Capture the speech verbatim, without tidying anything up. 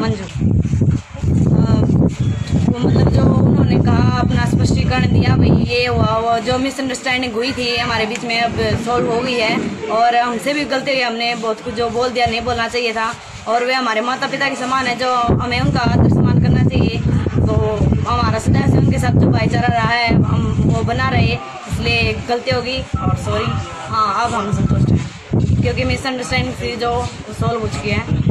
मंजू। वो मतलब जो उन्होंने कहा अपना स्पष्टीकरण दिया भाई ये हुआ, वो जो मिसअंडरस्टैंडिंग हुई थी हमारे बीच में अब सॉल्व हो गई है। और हमसे भी गलती हुई, हमने बहुत कुछ जो बोल दिया, नहीं बोलना चाहिए था। और वे हमारे माता पिता के समान है, जो हमें उनका आदर सम्मान करना चाहिए। तो हमारा सदा से उनके साथ जो भाईचारा रहा है हम वो बना रहे, इसलिए गलती होगी और सॉरी। हाँ अब हम संतुष्ट हैं क्योंकि मिसअंडरस्टैंडिंग थी जो सॉल्व हो चुकी है।